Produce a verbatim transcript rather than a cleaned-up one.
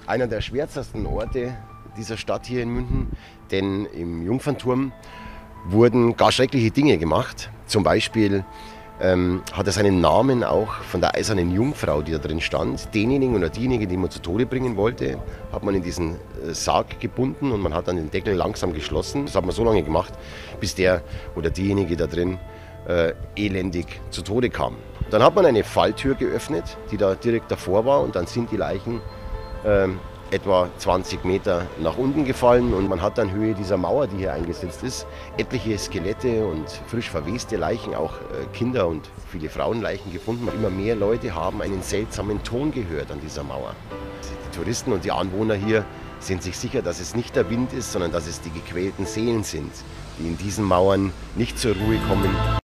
einer der schwärzesten Orte dieser Stadt hier in München, denn im Jungfernturm wurden gar schreckliche Dinge gemacht. Zum Beispiel ähm, hat er seinen Namen auch von der eisernen Jungfrau, die da drin stand. Denjenigen oder diejenige, die man zu Tode bringen wollte, hat man in diesen äh, Sarg gebunden und man hat dann den Deckel langsam geschlossen. Das hat man so lange gemacht, bis der oder diejenige da drin äh, elendig zu Tode kam. Dann hat man eine Falltür geöffnet, die da direkt davor war, und dann sind die Leichen äh, etwa zwanzig Meter nach unten gefallen, und man hat dann Höhe dieser Mauer, die hier eingesetzt ist, etliche Skelette und frisch verweste Leichen, auch Kinder- und viele Frauenleichen gefunden. Immer mehr Leute haben einen seltsamen Ton gehört an dieser Mauer. Die Touristen und die Anwohner hier sind sich sicher, dass es nicht der Wind ist, sondern dass es die gequälten Seelen sind, die in diesen Mauern nicht zur Ruhe kommen.